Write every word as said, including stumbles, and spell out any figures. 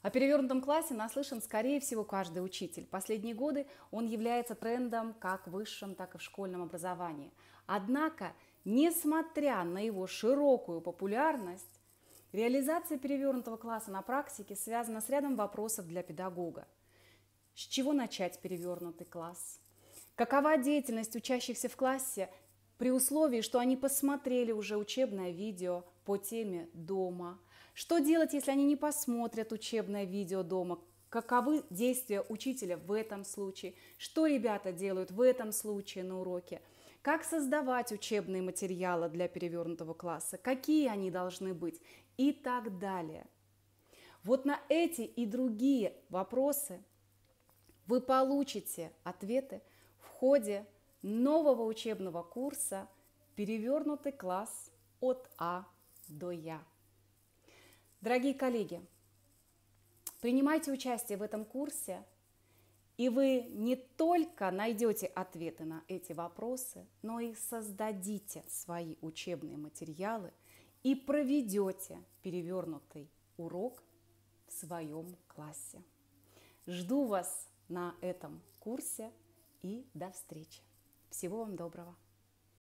О перевернутом классе наслышан, скорее всего, каждый учитель. Последние годы он является трендом как в высшем, так и в школьном образовании. Однако, несмотря на его широкую популярность, реализация перевернутого класса на практике связана с рядом вопросов для педагога. С чего начать перевернутый класс? Какова деятельность учащихся в классе при условии, что они посмотрели уже учебное видео по теме дома? Что делать, если они не посмотрят учебное видео дома? Каковы действия учителя в этом случае? Что ребята делают в этом случае на уроке? Как создавать учебные материалы для перевернутого класса? Какие они должны быть? И так далее. Вот на эти и другие вопросы вы получите ответы в ходе нового учебного курса «Перевернутый класс от А до Я». Дорогие коллеги, принимайте участие в этом курсе, и вы не только найдете ответы на эти вопросы, но и создадите свои учебные материалы и проведете перевернутый урок в своем классе. Жду вас на этом курсе и до встречи. Всего вам доброго!